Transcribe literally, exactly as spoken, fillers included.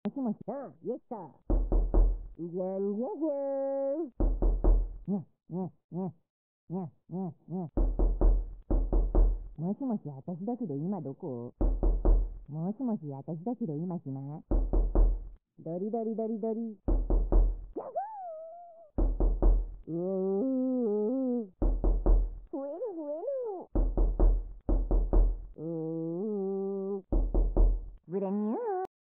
もしもし、あ、イエスター。じゃんじゃじゃーん。にゃ、にゃ、にゃ、にゃ、にゃ、にゃ。もしもし、私だけど今どこ？もしもし、私だけど今暇？ドリドリドリドリ。うーん。